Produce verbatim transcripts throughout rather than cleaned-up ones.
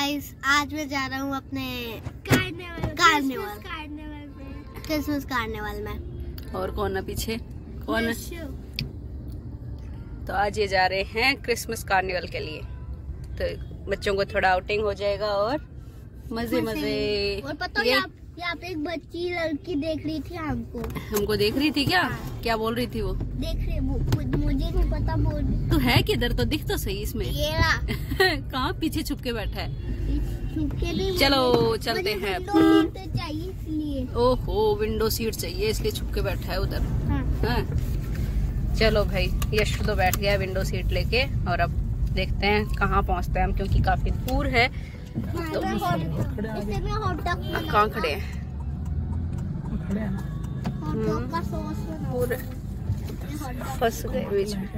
Guys, आज मैं जा रहा हूँ अपने कार्निवल कार्निवल कार्निवल में क्रिसमस कार्निवल में। और कौन है पीछे? कौन है? तो आज ये जा रहे हैं क्रिसमस कार्निवल के लिए, तो बच्चों को थोड़ा आउटिंग हो जाएगा और मजे मजे। और पता है यहाँ पे एक बच्ची लड़की देख रही थी हमको हमको देख रही थी क्या? हाँ। क्या बोल रही थी वो? देख रही वो, मुझे नहीं पता बोल रही। तू है किधर? तो दिख तो सही इसमें। ये कहाँ पीछे छुप के बैठा है? छुपके नहीं, चलो चलते हैं। सीट चाहिए इसलिए। ओहो, विंडो सीट चाहिए इसलिए छुप के बैठा है उधर। हाँ। हाँ। चलो भाई, यश तो बैठ गया विंडो सीट लेके, और अब देखते हैं कहाँ पहुँचते हैं हम, क्योंकि काफी दूर है। तो कहाँ खड़े हैं? पूरे फंस गए बीच में।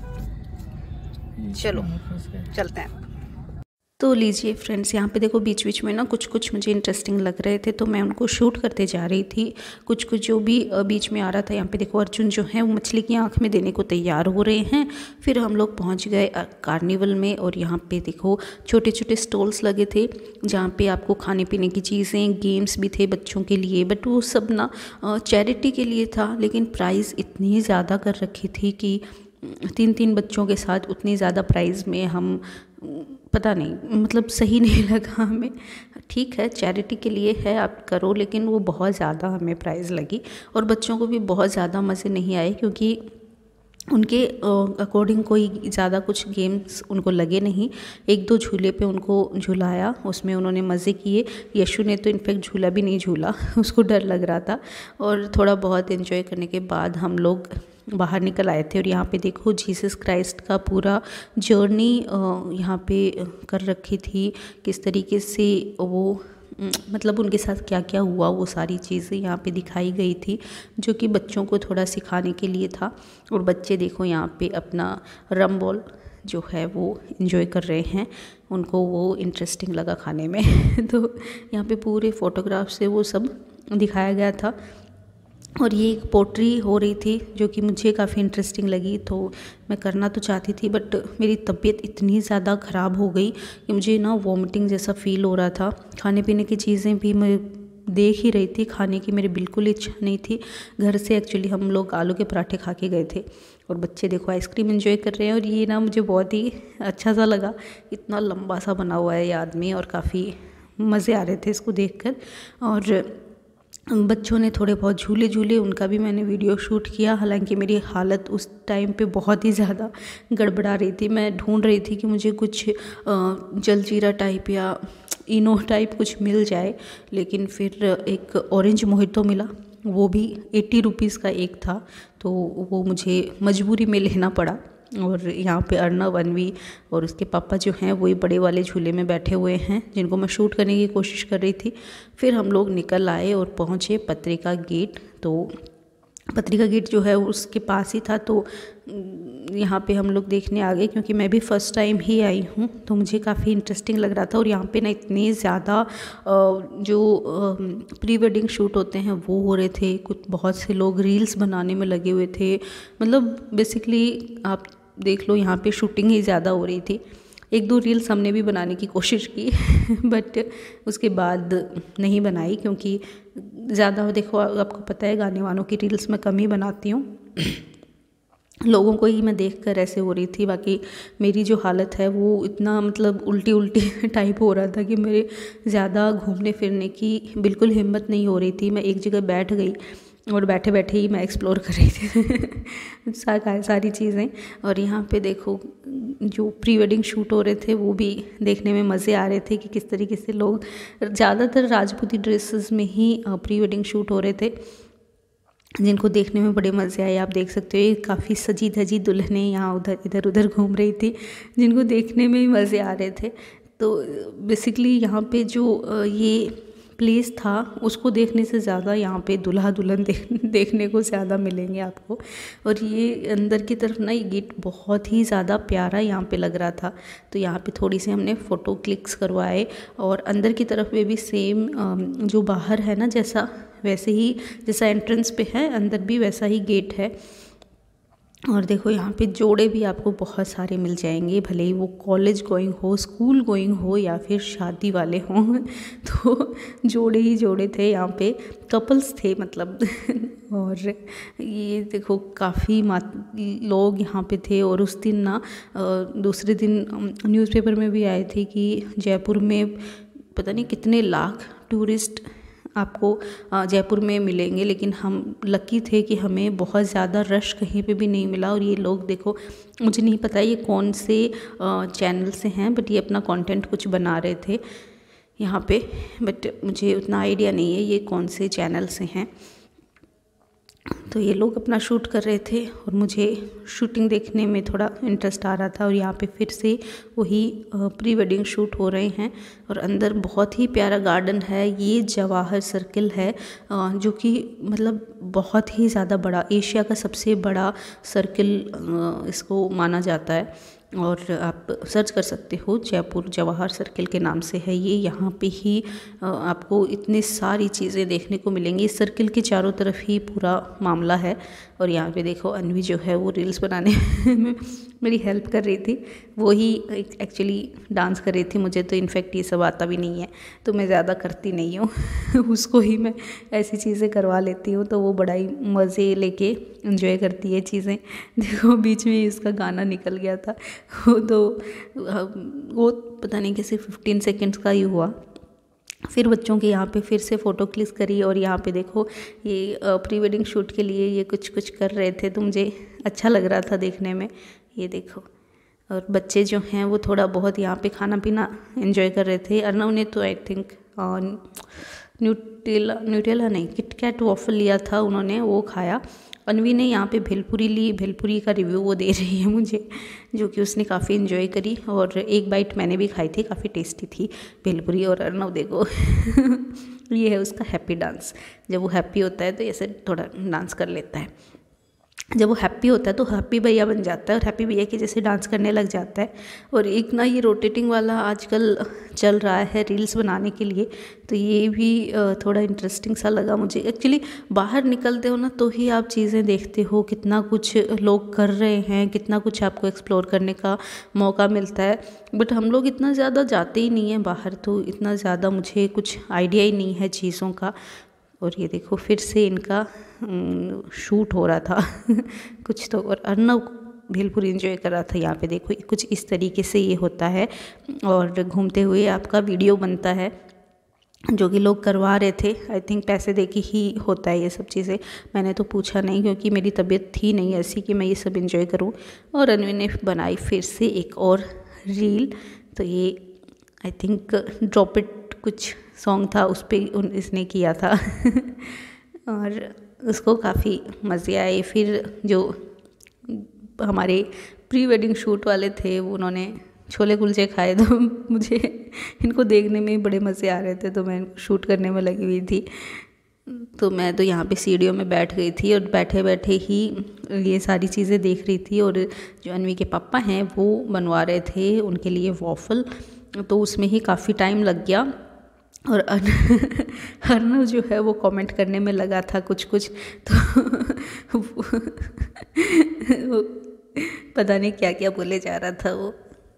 चलो चलते हैं। तो लीजिए फ्रेंड्स, यहाँ पे देखो बीच बीच में ना कुछ कुछ मुझे इंटरेस्टिंग लग रहे थे, तो मैं उनको शूट करते जा रही थी। कुछ कुछ जो भी बीच में आ रहा था। यहाँ पे देखो अर्जुन जो है वो मछली की आँख में देने को तैयार हो रहे हैं। फिर हम लोग पहुँच गए कार्निवल में, और यहाँ पे देखो छोटे छोटे स्टॉल्स लगे थे जहाँ पे आपको खाने पीने की चीज़ें, गेम्स भी थे बच्चों के लिए, बट वो सब ना चैरिटी के लिए था। लेकिन प्राइस इतनी ज़्यादा कर रखी थी कि तीन तीन बच्चों के साथ उतनी ज़्यादा प्राइस में हम, पता नहीं, मतलब सही नहीं लगा हमें। ठीक है, चैरिटी के लिए है, आप करो, लेकिन वो बहुत ज़्यादा हमें प्राइस लगी। और बच्चों को भी बहुत ज़्यादा मज़े नहीं आए, क्योंकि उनके अकॉर्डिंग कोई ज़्यादा कुछ गेम्स उनको लगे नहीं। एक दो झूले पे उनको झुलाया, उसमें उन्होंने मज़े किए। यशु ने तो इनफैक्ट झूला भी नहीं झूला, उसको डर लग रहा था। और थोड़ा बहुत एंजॉय करने के बाद हम लोग बाहर निकल आए थे। और यहाँ पे देखो जीसस क्राइस्ट का पूरा जर्नी यहाँ पे कर रखी थी, किस तरीके से वो, मतलब उनके साथ क्या क्या हुआ, वो सारी चीज़ें यहाँ पे दिखाई गई थी, जो कि बच्चों को थोड़ा सिखाने के लिए था। और बच्चे देखो यहाँ पे अपना रम बॉल जो है वो इन्जॉय कर रहे हैं, उनको वो इंटरेस्टिंग लगा खाने में। तो यहाँ पे पूरे फोटोग्राफ से वो सब दिखाया गया था। और ये एक पोट्री हो रही थी जो कि मुझे काफ़ी इंटरेस्टिंग लगी, तो मैं करना तो चाहती थी, बट मेरी तबीयत इतनी ज़्यादा ख़राब हो गई कि मुझे ना वॉमिटिंग जैसा फ़ील हो रहा था। खाने पीने की चीज़ें भी मैं देख ही रही थी, खाने की मेरी बिल्कुल इच्छा नहीं थी। घर से एक्चुअली हम लोग आलू के पराठे खा के गए थे, और बच्चे देखो आइसक्रीम एंजॉय कर रहे हैं। और ये ना मुझे बहुत ही अच्छा सा लगा, इतना लंबा सा बना हुआ है ये आदमी, और काफ़ी मज़े आ रहे थे इसको देखकर। और बच्चों ने थोड़े बहुत झूले झूले, उनका भी मैंने वीडियो शूट किया। हालांकि मेरी हालत उस टाइम पे बहुत ही ज़्यादा गड़बड़ा रही थी। मैं ढूंढ रही थी कि मुझे कुछ जलजीरा टाइप या इनो टाइप कुछ मिल जाए, लेकिन फिर एक ऑरेंज मोहितो मिला, वो भी एट्टी रुपीज़ का एक था, तो वो मुझे मजबूरी में लेना पड़ा। और यहाँ पे अर्नव, अन्वी और उसके पापा जो हैं वही बड़े वाले झूले में बैठे हुए हैं, जिनको मैं शूट करने की कोशिश कर रही थी। फिर हम लोग निकल आए और पहुँचे पत्रिका गेट। तो पत्रिका गेट जो है उसके पास ही था, तो यहाँ पे हम लोग देखने आ गए, क्योंकि मैं भी फ़र्स्ट टाइम ही आई हूँ, तो मुझे काफ़ी इंटरेस्टिंग लग रहा था। और यहाँ पे ना इतने ज़्यादा जो प्री वेडिंग शूट होते हैं वो हो रहे थे। कुछ बहुत से लोग रील्स बनाने में लगे हुए थे, मतलब बेसिकली आप देख लो यहाँ पे शूटिंग ही ज़्यादा हो रही थी। एक दो रील्स हमने भी बनाने की कोशिश की बट उसके बाद नहीं बनाई, क्योंकि ज़्यादा, देखो आपको पता है गाने वालों की रील्स मैं कम ही बनाती हूँ। लोगों को ही मैं देखकर ऐसे हो रही थी, बाकी मेरी जो हालत है वो इतना, मतलब उल्टी उल्टी टाइप हो रहा था कि मेरे ज़्यादा घूमने फिरने की बिल्कुल हिम्मत नहीं हो रही थी। मैं एक जगह बैठ गई और बैठे बैठे ही मैं एक्सप्लोर कर रही थी सारी सारी चीज़ें। और यहाँ पे देखो जो प्री वेडिंग शूट हो रहे थे वो भी देखने में मज़े आ रहे थे, कि किस तरीके से लोग ज़्यादातर राजपूती ड्रेसेस में ही प्री वेडिंग शूट हो रहे थे, जिनको देखने में बड़े मज़े आए। आप देख सकते हो ये काफ़ी सजी धजी दुल्हनें यहाँ उधर इधर उधर घूम रही थी, जिनको देखने में ही मज़े आ रहे थे। तो बेसिकली यहाँ पे जो ये प्लेस था उसको देखने से ज़्यादा यहाँ पे दुल्हा दुल्हन देख देखने को ज़्यादा मिलेंगे आपको। और ये अंदर की तरफ ना ये गेट बहुत ही ज़्यादा प्यारा यहाँ पे लग रहा था, तो यहाँ पे थोड़ी सी हमने फ़ोटो क्लिक्स करवाए। और अंदर की तरफ में भी सेम जो बाहर है ना, जैसा वैसे ही जैसा एंट्रेंस पे है, अंदर भी वैसा ही गेट है। और देखो यहाँ पे जोड़े भी आपको बहुत सारे मिल जाएंगे, भले ही वो कॉलेज गोइंग हो, स्कूल गोइंग हो या फिर शादी वाले हों तो जोड़े ही जोड़े थे यहाँ पे, कपल्स थे मतलब और ये देखो काफ़ी लोग यहाँ पे थे। और उस दिन ना दूसरे दिन न्यूज़पेपर में भी आए थे कि जयपुर में पता नहीं कितने लाख टूरिस्ट आपको जयपुर में मिलेंगे, लेकिन हम लकी थे कि हमें बहुत ज़्यादा रश कहीं पे भी नहीं मिला। और ये लोग देखो, मुझे नहीं पता ये कौन से चैनल से हैं, बट ये अपना कंटेंट कुछ बना रहे थे यहाँ पे, बट मुझे उतना आइडिया नहीं है ये कौन से चैनल से हैं। तो ये लोग अपना शूट कर रहे थे और मुझे शूटिंग देखने में थोड़ा इंटरेस्ट आ रहा था। और यहाँ पे फिर से वही प्री वेडिंग शूट हो रहे हैं। और अंदर बहुत ही प्यारा गार्डन है, ये जवाहर सर्किल है जो कि मतलब बहुत ही ज़्यादा बड़ा, एशिया का सबसे बड़ा सर्किल इसको माना जाता है। और आप सर्च कर सकते हो, जयपुर जवाहर सर्किल के नाम से है ये। यहाँ पे ही आपको इतनी सारी चीज़ें देखने को मिलेंगी। इस सर्किल के चारों तरफ ही पूरा मामला है। और यहाँ पे देखो अन्वी जो है वो रील्स बनाने में मेरी हेल्प कर रही थी, वो ही एक्चुअली डांस कर रही थी। मुझे तो इनफैक्ट ये सब आता भी नहीं है, तो मैं ज़्यादा करती नहीं हूँ उसको ही मैं ऐसी चीज़ें करवा लेती हूँ, तो वो बड़ा ही मज़े लेके एंजॉय करती है चीज़ें। देखो बीच में इसका गाना निकल गया था, वो तो वो पता नहीं कैसे फिफ्टीन सेकेंड्स का ही हुआ। फिर बच्चों के यहाँ पे फिर से फ़ोटो क्लिक करी। और यहाँ पे देखो ये प्री वेडिंग शूट के लिए ये कुछ कुछ कर रहे थे, तो मुझे अच्छा लग रहा था देखने में। ये देखो, और बच्चे जो हैं वो थोड़ा बहुत यहाँ पे खाना पीना एंजॉय कर रहे थे। अर्नव ने तो आई थिंक न्यूटेला न्यूटेला नहीं किटकैट वॉफल लिया था उन्होंने, वो खाया। अन्वी ने यहाँ पे भेलपुरी ली, भेलपुरी का रिव्यू वो दे रही है मुझे, जो कि उसने काफ़ी इन्जॉय करी। और एक बाइट मैंने भी खाई थी, काफ़ी टेस्टी थी भेलपुरी। और अर्नव देखो ये है उसका हैप्पी डांस। जब वो हैप्पी होता है तो ऐसे थोड़ा डांस कर लेता है, जब वो हैप्पी होता है तो हैप्पी भैया बन जाता है और हैप्पी भैया के जैसे डांस करने लग जाता है। और एक ना ये रोटेटिंग वाला आजकल चल रहा है रील्स बनाने के लिए, तो ये भी थोड़ा इंटरेस्टिंग सा लगा मुझे। एक्चुअली बाहर निकलते हो ना तो ही आप चीज़ें देखते हो, कितना कुछ लोग कर रहे हैं, कितना कुछ आपको एक्सप्लोर करने का मौका मिलता है। बट हम लोग इतना ज़्यादा जाते ही नहीं हैं बाहर, तो इतना ज़्यादा मुझे कुछ आइडिया ही नहीं है चीज़ों का। और ये देखो फिर से इनका शूट हो रहा था कुछ तो। और अर्नव भेलपुरी एंजॉय कर रहा था। यहाँ पे देखो कुछ इस तरीके से ये होता है और घूमते हुए आपका वीडियो बनता है, जो कि लोग करवा रहे थे। आई थिंक पैसे दे के ही होता है ये सब चीज़ें। मैंने तो पूछा नहीं क्योंकि मेरी तबीयत थी नहीं ऐसी कि मैं ये सब एंजॉय करूँ। और अनवी ने बनाई फिर से एक और रील, तो ये आई थिंक ड्रॉप इट कुछ सॉन्ग था, उस पर इसने किया था और उसको काफ़ी मज़े आए। फिर जो हमारे प्री वेडिंग शूट वाले थे उन्होंने छोले कुलचे खाए, तो मुझे इनको देखने में बड़े मज़े आ रहे थे, तो मैं इनको शूट करने में लगी हुई थी। तो मैं तो यहाँ पे सीढ़ियों में बैठ गई थी और बैठे बैठे ही ये सारी चीज़ें देख रही थी। और जो अन्वी के पापा हैं वो बनवा रहे थे उनके लिए वॉफल, तो उसमें ही काफ़ी टाइम लग गया। और अर्नव जो है वो कमेंट करने में लगा था कुछ कुछ, तो वो पता नहीं क्या क्या बोले जा रहा था वो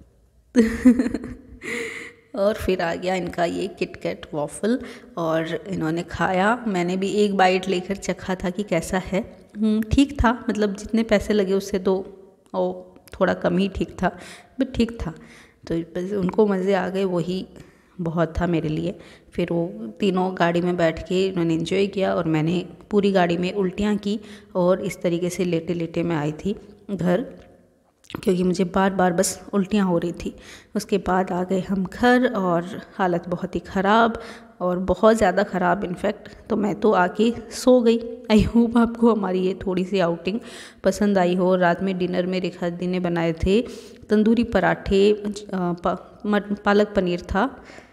और फिर आ गया इनका ये किटकैट वॉफल और इन्होंने खाया। मैंने भी एक बाइट लेकर चखा था कि कैसा है। ठीक था, मतलब जितने पैसे लगे उससे तो ओ थोड़ा कम ही ठीक था, बट ठीक था। तो उनको मज़े आ गए, वही बहुत था मेरे लिए। फिर वो तीनों गाड़ी में बैठ के उन्होंने एंजॉय किया और मैंने पूरी गाड़ी में उल्टियाँ की और इस तरीके से लेटे लेटे मैं आई थी घर, क्योंकि मुझे बार बार बस उल्टियाँ हो रही थी। उसके बाद आ गए हम घर और हालत बहुत ही ख़राब और बहुत ज़्यादा ख़राब इनफैक्ट, तो मैं तो आके सो गई। आई होप आपको हमारी ये थोड़ी सी आउटिंग पसंद आई हो। रात में डिनर में रेखा दी ने बनाए थे तंदूरी पराठे, पा, पालक पनीर था